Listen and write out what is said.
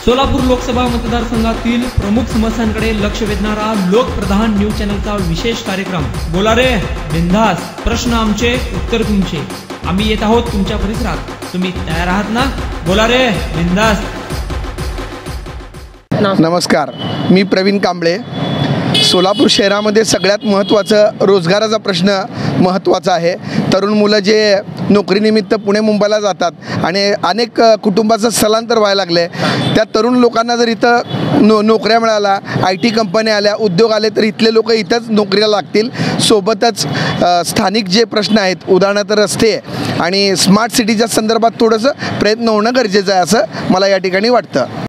सोलापूर लोकसभा मतदारसंघातील प्रमुख समस्यांकडे लक्ष वेधणारा लोकप्रधान न्यूज चॅनलचा विशेष कार्यक्रम बोला रे बिंदास, प्रश्न आमचे उत्तर तुमचे। आम्ही येत आहोत तुमच्या परिसरात, तुम्ही तयार आहात ना? बोला रे बिंदास। नमस्कार, मी प्रवीण कांबळे। सोलापूर शहरामध्ये सगळ्यात महत्त्वाचं रोजगाराचा प्रश्न महत्त्वाचा आहे। तरुण मुलं जे नोकरीनिमित्त पुणे मुंबईला जातात आणि अनेक कुटुंबाचं स्थलांतर व्हायला लागले। त्या तरुण लोकांना जर इथं नोकऱ्या मिळाल्या, IT कंपन्या आल्या, उद्योग आले तर इथले लोक इथंच नोकरीला लागतील। सोबतच स्थानिक जे प्रश्न आहेत, उदाहरणार्थ रस्ते आणि स्मार्ट सिटीच्या संदर्भात थोडंसं प्रयत्न होणं गरजेचं आहे असं मला या ठिकाणी वाटतं।